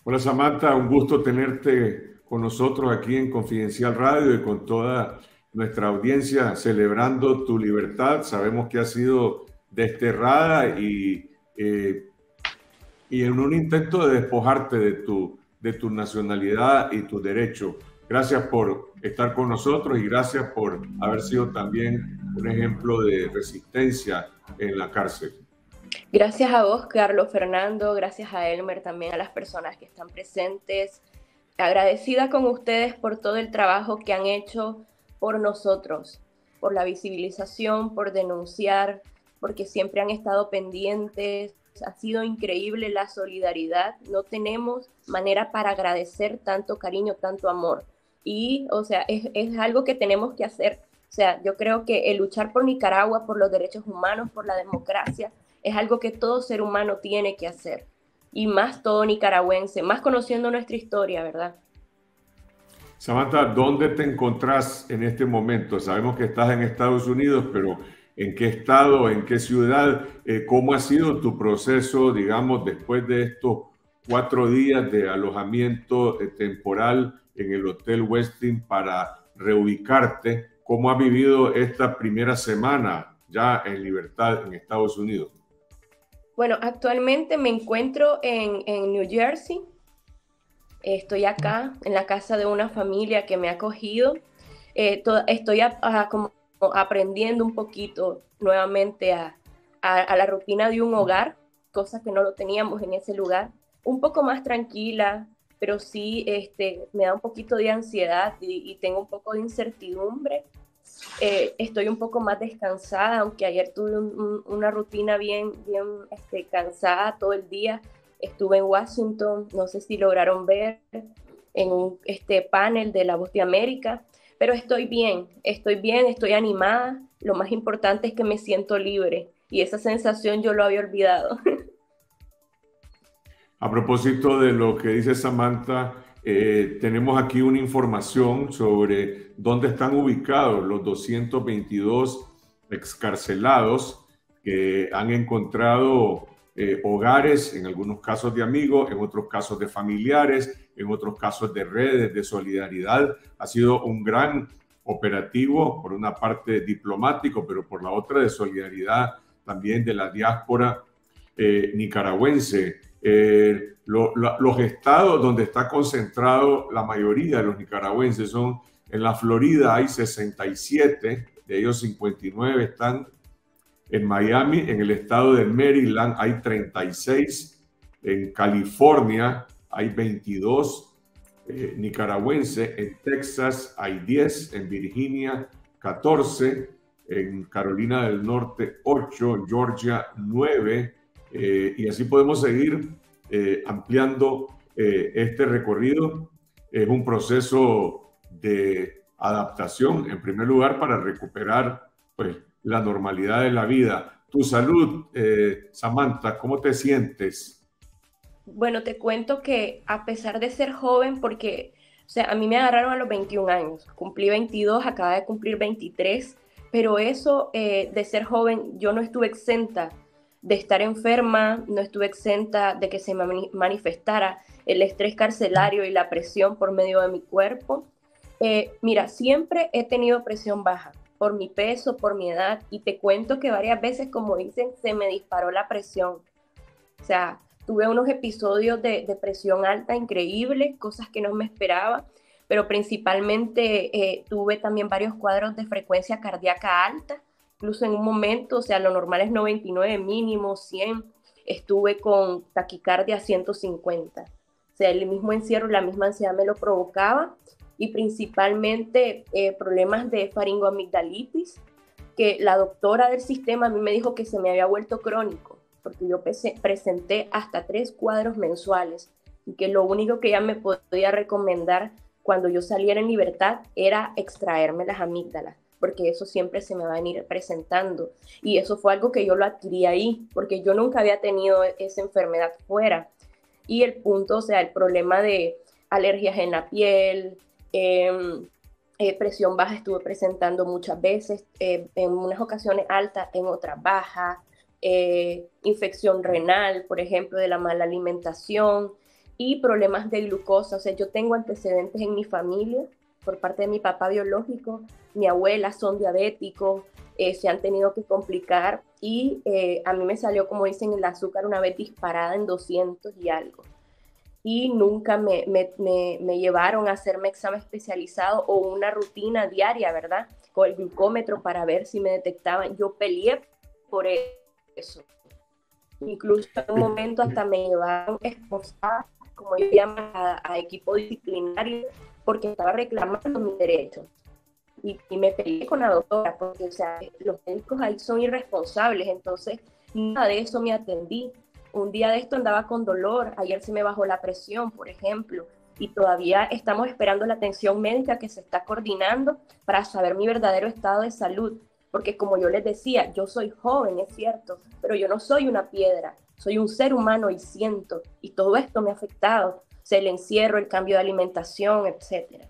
Hola Samantha, un gusto tenerte con nosotros aquí en Confidencial Radio y con toda nuestra audiencia celebrando tu libertad. Sabemos que has sido desterrada y en un intento de despojarte de tu nacionalidad y tu derecho. Gracias por estar con nosotros y gracias por haber sido también un ejemplo de resistencia en la cárcel. Gracias a vos, Carlos Fernando, gracias a Elmer, también a las personas que están presentes. Agradecida con ustedes por todo el trabajo que han hecho por nosotros, por la visibilización, por denunciar, porque siempre han estado pendientes. Ha sido increíble la solidaridad. No tenemos manera para agradecer tanto cariño, tanto amor. Y, o sea, es algo que tenemos que hacer. O sea, yo creo que el luchar por Nicaragua, por los derechos humanos, por la democracia, es algo que todo ser humano tiene que hacer. Y más todo nicaragüense, más conociendo nuestra historia, ¿verdad? Samantha, ¿dónde te encontrás en este momento? Sabemos que estás en Estados Unidos, pero ¿en qué estado, en qué ciudad? ¿Cómo ha sido tu proceso, digamos, después de estos 4 días de alojamiento temporal en el Hotel Westin para reubicarte? ¿Cómo has vivido esta primera semana ya en libertad en Estados Unidos? Bueno, actualmente me encuentro en New Jersey. Estoy acá en la casa de una familia que me ha acogido. Estoy como aprendiendo un poquito nuevamente a la rutina de un hogar, cosas que no lo teníamos en ese lugar. Un poco más tranquila, pero sí me da un poquito de ansiedad y tengo un poco de incertidumbre. Estoy un poco más descansada, aunque ayer tuve una rutina bien cansada todo el día. Estuve en Washington, no sé si lograron ver, en un panel de La Voz de América, pero estoy bien, estoy animada. Lo más importante es que me siento libre y esa sensación yo lo había olvidado. A propósito de lo que dice Samantha, tenemos aquí una información sobre dónde están ubicados los 222 excarcelados que han encontrado hogares, en algunos casos de amigos, en otros casos de familiares, en otros casos de redes de solidaridad. Ha sido un gran operativo, por una parte diplomático, pero por la otra de solidaridad también de la diáspora nicaragüense. Los estados donde está concentrado la mayoría de los nicaragüenses son en la Florida, hay 67, de ellos 59 están en Miami, en el estado de Maryland hay 36, en California hay 22 nicaragüenses, en Texas hay 10, en Virginia 14, en Carolina del Norte 8, Georgia 9, y así podemos seguir ampliando este recorrido. Es un proceso de adaptación, en primer lugar, para recuperar pues, la normalidad de la vida. Tu salud, Samantha, ¿cómo te sientes? Bueno, te cuento que a pesar de ser joven, porque, o sea, a mí me agarraron a los 21 años, cumplí 22, acaba de cumplir 23, pero eso de ser joven, yo no estuve exenta de estar enferma, no estuve exenta de que se manifestara el estrés carcelario y la presión por medio de mi cuerpo. Mira, siempre he tenido presión baja por mi peso, por mi edad, y te cuento que varias veces, como dicen, se me disparó la presión. O sea, tuve unos episodios de presión alta increíbles, cosas que no me esperaba, pero principalmente tuve también varios cuadros de frecuencia cardíaca alta, incluso en un momento, o sea, lo normal es 99 mínimo, 100, estuve con taquicardia 150. O sea, el mismo encierro, la misma ansiedad me lo provocaba y principalmente problemas de faringoamigdalitis, que la doctora del sistema a mí me dijo que se me había vuelto crónico porque yo presenté hasta 3 cuadros mensuales y que lo único que ella me podía recomendar cuando yo saliera en libertad era extraerme las amígdalas, porque eso siempre se me va a venir presentando. Y eso fue algo que yo lo adquirí ahí, porque yo nunca había tenido esa enfermedad fuera. Y el punto, o sea, el problema de alergias en la piel, presión baja estuve presentando muchas veces, en unas ocasiones alta, en otras baja, infección renal, por ejemplo, de la mala alimentación. y problemas de glucosa. O sea, yo tengo antecedentes en mi familia por parte de mi papá biológico, mi abuela son diabéticos, se han tenido que complicar y a mí me salió, como dicen, el azúcar una vez disparada en 200 y algo. Y nunca me llevaron a hacerme examen especializado o una rutina diaria, ¿verdad? Con el glucómetro para ver si me detectaban. Yo peleé por eso. Incluso en un momento hasta me llevaron esposada, como yo llamo, a equipo disciplinario, porque estaba reclamando mis derechos. Y me peleé con la doctora, porque o sea, los médicos ahí son irresponsables, entonces nada de eso me atendí. Un día de esto andaba con dolor, ayer se me bajó la presión, por ejemplo, y todavía estamos esperando la atención médica que se está coordinando para saber mi verdadero estado de salud, porque como yo les decía, yo soy joven, es cierto, pero yo no soy una piedra, soy un ser humano y siento, y todo esto me ha afectado, o sea, el encierro, el cambio de alimentación, etcétera.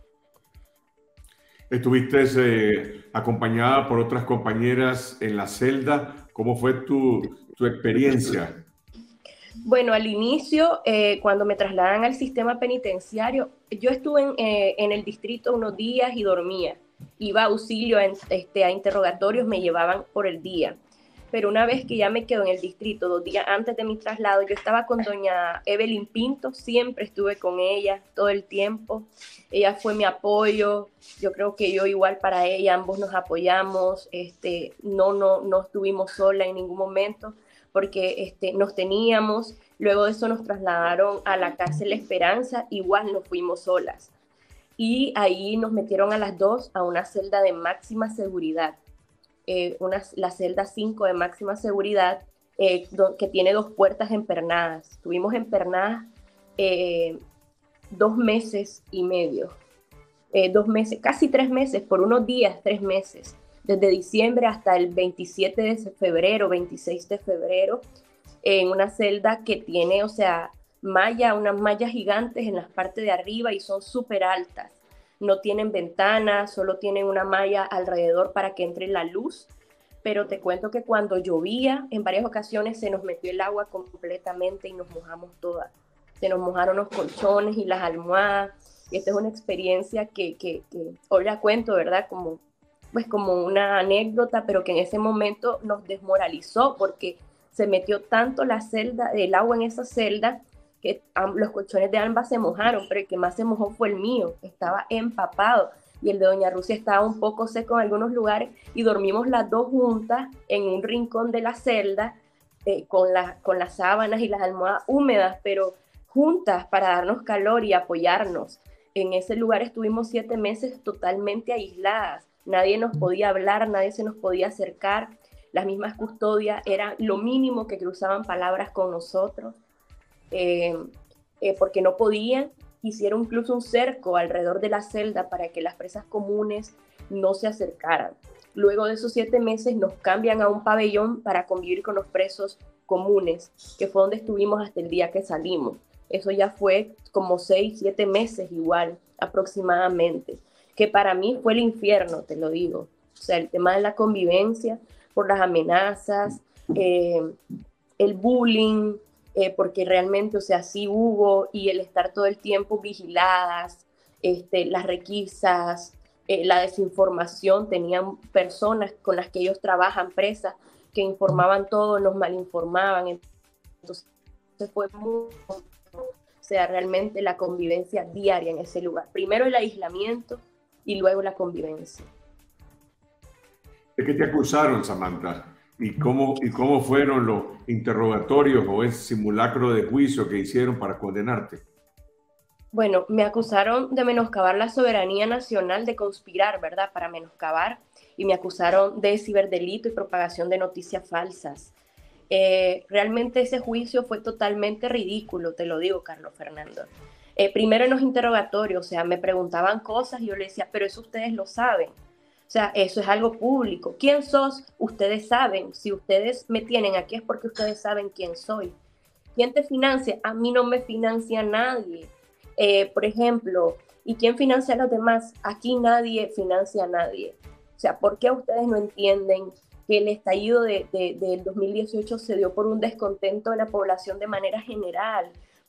Estuviste acompañada por otras compañeras en la celda. ¿Cómo fue tu experiencia? Bueno, al inicio, cuando me trasladan al sistema penitenciario, yo estuve en el distrito unos días y dormía. Iba a auxilio a interrogatorios, me llevaban por el día. Pero una vez que ya me quedo en el distrito, 2 días antes de mi traslado, yo estaba con doña Evelyn Pinto, siempre estuve con ella todo el tiempo. Ella fue mi apoyo, yo creo que yo igual para ella, ambos nos apoyamos, no estuvimos solas en ningún momento porque nos teníamos. Luego de eso nos trasladaron a la cárcel Esperanza, igual nos fuimos solas. Y ahí nos metieron a las dos a una celda de máxima seguridad, la celda 5 de máxima seguridad, que tiene 2 puertas empernadas. Estuvimos empernadas 2 meses y medio, 2 meses, casi 3 meses, por unos días, 3 meses, desde diciembre hasta el 27 de febrero, 26 de febrero, en una celda que tiene, o sea, unas mallas gigantes en las partes de arriba y son súper altas. No tienen ventanas, solo tienen una malla alrededor para que entre la luz. Pero te cuento que cuando llovía, en varias ocasiones se nos metió el agua completamente y nos mojamos todas. Se nos mojaron los colchones y las almohadas. Y esta es una experiencia que hoy la cuento, ¿verdad? Como una anécdota, pero que en ese momento nos desmoralizó porque se metió tanto el agua en esa celda que los colchones de ambas se mojaron, pero el que más se mojó fue el mío, estaba empapado, y el de doña Rusia estaba un poco seco en algunos lugares, y dormimos las dos juntas en un rincón de la celda, con las sábanas y las almohadas húmedas, pero juntas para darnos calor y apoyarnos. En ese lugar estuvimos 7 meses totalmente aisladas, nadie nos podía hablar, nadie se nos podía acercar, las mismas custodias era lo mínimo que cruzaban palabras con nosotros, porque no podían. Hicieron incluso un cerco alrededor de la celda para que las presas comunes no se acercaran. Luego de esos 7 meses nos cambian a un pabellón para convivir con los presos comunes, que fue donde estuvimos hasta el día que salimos. Eso ya fue como 6, 7 meses igual, aproximadamente, que para mí fue el infierno, te lo digo. O sea, el tema de la convivencia, por las amenazas, el bullying, porque realmente, o sea, sí hubo, y el estar todo el tiempo vigiladas, las requisas, la desinformación, tenían personas con las que ellos trabajan, presas, que informaban todo, nos malinformaban, entonces fue muy, o sea, realmente la convivencia diaria en ese lugar. Primero el aislamiento y luego la convivencia. ¿De qué te acusaron, Samantha? ¿Y cómo fueron los interrogatorios o ese simulacro de juicio que hicieron para condenarte? Bueno, me acusaron de menoscabar la soberanía nacional, de conspirar, ¿verdad?, para menoscabar, y me acusaron de ciberdelito y propagación de noticias falsas. Realmente ese juicio fue totalmente ridículo, te lo digo, Carlos Fernando. Primero en los interrogatorios, o sea, me preguntaban cosas y yo les decía, pero eso ustedes lo saben. O sea, eso es algo público. ¿Quién sos? Ustedes saben. Si ustedes me tienen aquí es porque ustedes saben quién soy. ¿Quién te financia? A mí no me financia nadie. Por ejemplo, ¿y quién financia a los demás? Aquí nadie financia a nadie. O sea, ¿por qué ustedes no entienden que el estallido del 2018 se dio por un descontento de la población de manera general?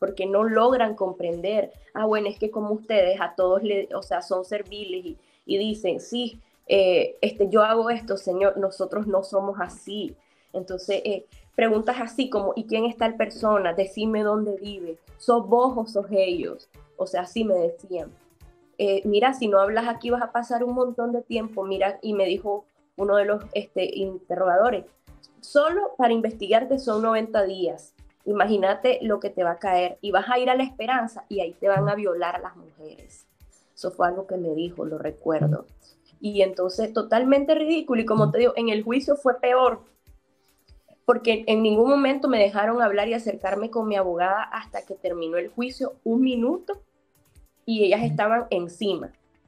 porque no logran comprender, bueno, es que como ustedes a todos, o sea, son serviles y dicen, sí, yo hago esto, Señor, nosotros no somos así. Entonces, preguntas así como, ¿y quién es tal persona? Decime dónde vive. ¿Sos vos o sos ellos? O sea, así me decían. Mira, si no hablas aquí vas a pasar un montón de tiempo. Mira, y me dijo uno de los interrogadores, solo para investigarte son 90 días. Imagínate lo que te va a caer. Y vas a ir a la Esperanza y ahí te van a violar a las mujeres. Eso fue algo que me dijo, lo recuerdo. Y entonces, totalmente ridículo. Y como te digo, en el juicio fue peor, porque en ningún momento me dejaron hablar y acercarme con mi abogada hasta que terminó el juicio, un minuto, y ellas estaban encima.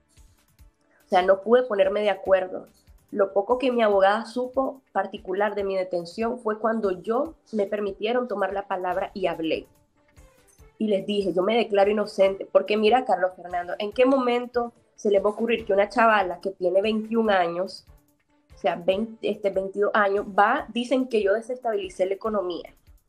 O sea, no pude ponerme de acuerdo. Lo poco que mi abogada supo particular de mi detención fue cuando yo me permitieron tomar la palabra y hablé. Y les dije, yo me declaro inocente, porque mira, Carlos Fernando, ¿en qué momento se le va a ocurrir que una chavala que tiene 21 años, o sea, 22 años, dicen que yo desestabilicé la economía?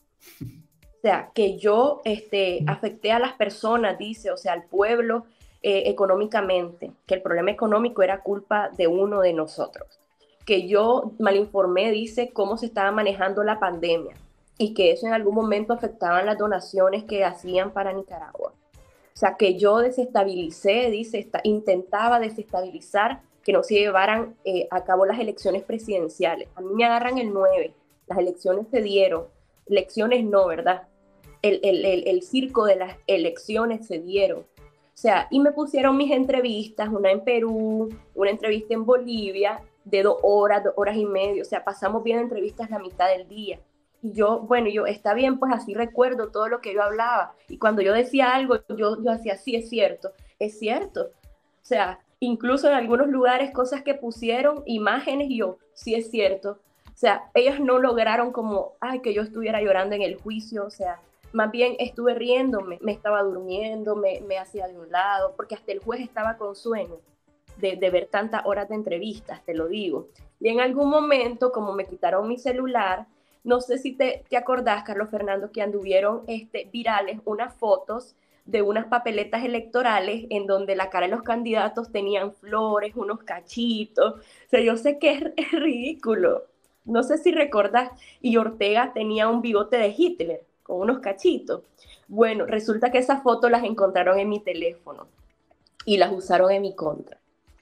O sea, que yo afecté a las personas, dice, o sea, al pueblo económicamente, que el problema económico era culpa de uno de nosotros, que yo malinformé, dice, cómo se estaba manejando la pandemia y que eso en algún momento afectaba las donaciones que hacían para Nicaragua. O sea, que yo desestabilicé, dice, intentaba desestabilizar que no se llevaran a cabo las elecciones presidenciales. A mí me agarran el 9, las elecciones se dieron, elecciones no, ¿verdad? El circo de las elecciones se dieron. O sea, y me pusieron mis entrevistas, una en Perú, una entrevista en Bolivia, de 2 horas, 2 horas y media. O sea, pasamos viendo entrevistas la mitad del día. Y yo, bueno, está bien, pues así recuerdo todo lo que yo hablaba. Y cuando yo decía algo, yo hacía, sí, es cierto, es cierto. O sea, incluso en algunos lugares, cosas que pusieron, imágenes, y yo, sí, es cierto. O sea, ellos no lograron como, ay, que yo estuviera llorando en el juicio, o sea, más bien estuve riéndome, me estaba durmiendo, me hacía de un lado, porque hasta el juez estaba con sueño de ver tantas horas de entrevistas, te lo digo. Y en algún momento, como me quitaron mi celular, no sé si te acordás, Carlos Fernando, que anduvieron virales unas fotos de unas papeletas electorales en donde la cara de los candidatos tenían flores, unos cachitos. O sea, yo sé que es ridículo. No sé si recordás, y Ortega tenía un bigote de Hitler con unos cachitos. Bueno, resulta que esas fotos las encontraron en mi teléfono y las usaron en mi contra.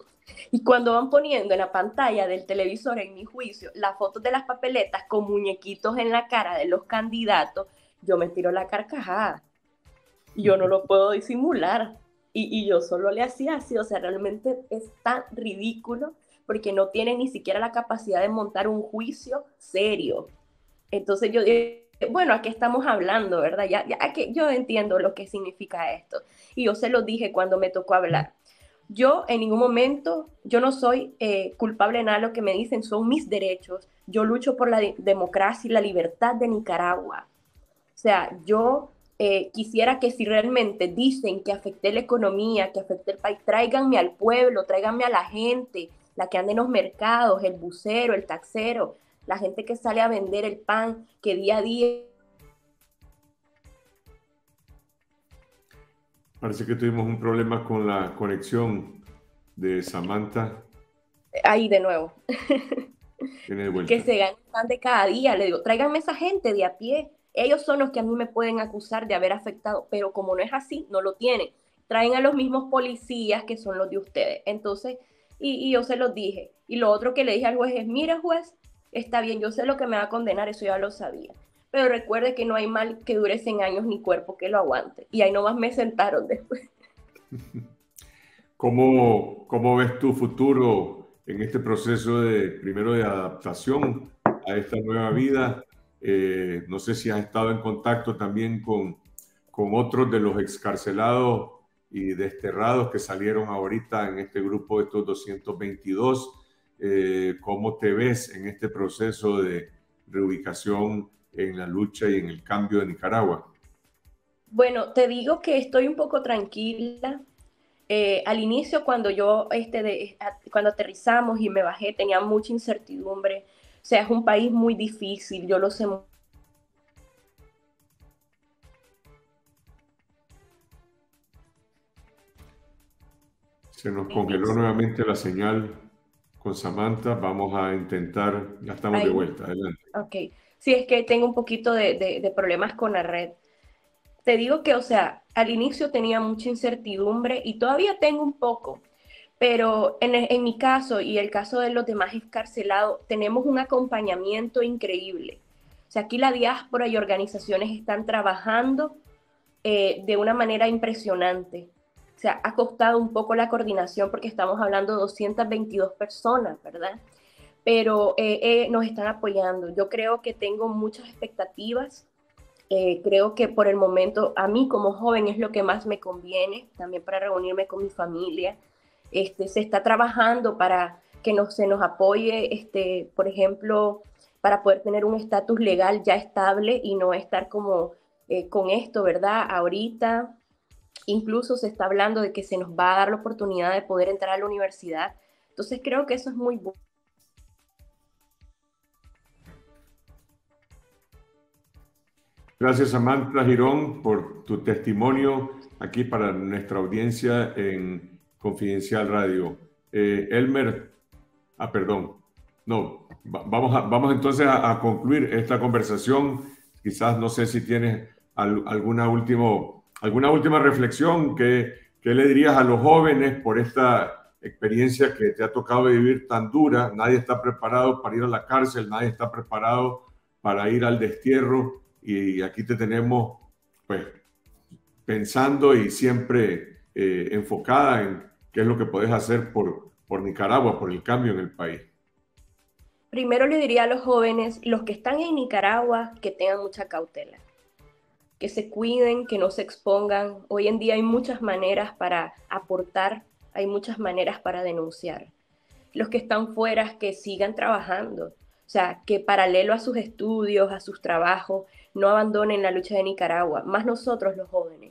Y cuando van poniendo en la pantalla del televisor en mi juicio las fotos de las papeletas con muñequitos en la cara de los candidatos, yo me tiro la carcajada. Y yo no lo puedo disimular. Y yo solo le hacía así, o sea, realmente es tan ridículo porque no tienen ni siquiera la capacidad de montar un juicio serio. Entonces yo dije, bueno, ¿a qué estamos hablando, verdad? Ya que yo entiendo lo que significa esto. Y yo se lo dije cuando me tocó hablar. Yo en ningún momento, yo no soy culpable de nada de lo que me dicen, son mis derechos. Yo lucho por la democracia y la libertad de Nicaragua. O sea, yo quisiera que si realmente dicen que afecté la economía, que afecté el país, tráiganme al pueblo, tráiganme a la gente, la que anda en los mercados, el bucero, el taxero, la gente que sale a vender el pan, que día a día. Parece que tuvimos un problema con la conexión de Samantha. Ahí de nuevo. Tiene de vuelta. Que se ganen el pan de cada día. Le digo, tráiganme esa gente de a pie. Ellos son los que a mí me pueden acusar de haber afectado, pero como no es así, no lo tienen. Traen a los mismos policías que son los de ustedes. Entonces, y yo se los dije. Y lo otro que le dije al juez es, mira juez, está bien, yo sé lo que me va a condenar, eso ya lo sabía. Pero recuerde que no hay mal que dure 100 años ni cuerpo que lo aguante. Y ahí nomás me sentaron después. ¿Cómo ves tu futuro en este proceso primero de adaptación a esta nueva vida? No sé si has estado en contacto también con otros de los excarcelados y desterrados que salieron ahorita en este grupo de estos 222. ¿Cómo te ves en este proceso de reubicación en la lucha y en el cambio de Nicaragua? Bueno, te digo que estoy un poco tranquila. Al inicio, cuando aterrizamos y me bajé, tenía mucha incertidumbre. O sea, es un país muy difícil, yo lo sé Se nos congeló nuevamente la señal con Samantha. Vamos a intentar, ya estamos de Ahí, vuelta. Adelante. ok. Sí, es que tengo un poquito de problemas con la red. Te digo que, o sea, al inicio tenía mucha incertidumbre y todavía tengo un poco, pero en mi caso y el caso de los demás excarcelados, tenemos un acompañamiento increíble. O sea, aquí la diáspora y organizaciones están trabajando de una manera impresionante. O sea, ha costado un poco la coordinación porque estamos hablando de 222 personas, ¿verdad? Pero nos están apoyando. Yo creo que tengo muchas expectativas. Creo que por el momento a mí como joven es lo que más me conviene, también para reunirme con mi familia. Se está trabajando para que se nos apoye, por ejemplo, para poder tener un estatus legal ya estable y no estar como con esto, ¿verdad? Ahorita incluso se está hablando de que se nos va a dar la oportunidad de poder entrar a la universidad. Entonces creo que eso es muy bueno. Gracias, Samantha Girón, por tu testimonio aquí para nuestra audiencia en Confidencial Radio. Elmer, perdón, no, vamos entonces a concluir esta conversación. Quizás no sé si tienes alguna última reflexión que le dirías a los jóvenes por esta experiencia que te ha tocado vivir tan dura. Nadie está preparado para ir a la cárcel, nadie está preparado para ir al destierro y aquí te tenemos pues pensando y siempre enfocada en qué es lo que puedes hacer por Nicaragua, por el cambio en el país. Primero le diría a los jóvenes, los que están en Nicaragua, que tengan mucha cautela, que se cuiden, que no se expongan. Hoy en día hay muchas maneras para aportar, hay muchas maneras para denunciar. Los que están fuera, que sigan trabajando, o sea, que paralelo a sus estudios, a sus trabajos, no abandonen la lucha de Nicaragua, más nosotros los jóvenes.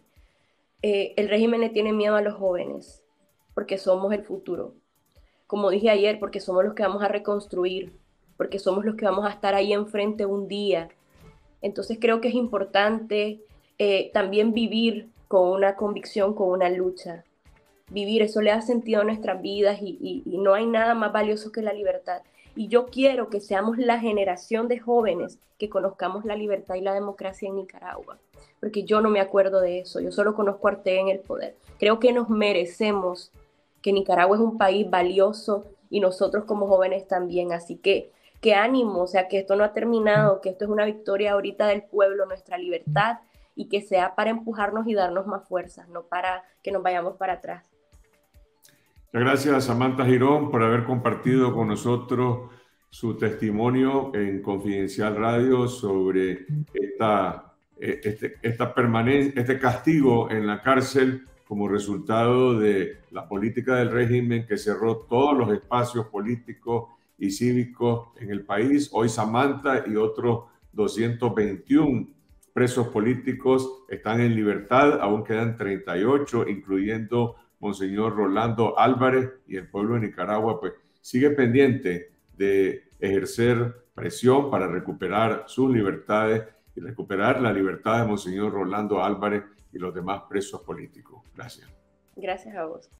El régimen le tiene miedo a los jóvenes, porque somos el futuro. Como dije ayer, porque somos los que vamos a reconstruir, porque somos los que vamos a estar ahí enfrente un día. Entonces creo que es importante también vivir con una convicción, con una lucha. Vivir, eso le da sentido a nuestras vidas y no hay nada más valioso que la libertad. Y yo quiero que seamos la generación de jóvenes que conozcamos la libertad y la democracia en Nicaragua, porque yo no me acuerdo de eso, yo solo conozco a Ortega en el poder. Creo que nos merecemos, que Nicaragua es un país valioso y nosotros como jóvenes también, así que ánimo, o sea, que esto no ha terminado, que esto es una victoria ahorita del pueblo, nuestra libertad, y que sea para empujarnos y darnos más fuerzas, no para que nos vayamos para atrás. Muchas gracias a Samantha Girón por haber compartido con nosotros su testimonio en Confidencial Radio sobre este castigo en la cárcel como resultado de la política del régimen que cerró todos los espacios políticos y cívicos en el país. Hoy Samantha y otros 221 presos políticos están en libertad, aún quedan 38, incluyendo Monseñor Rolando Álvarez, y el pueblo de Nicaragua pues sigue pendiente de ejercer presión para recuperar sus libertades y recuperar la libertad de Monseñor Rolando Álvarez y los demás presos políticos. Gracias. Gracias a vos.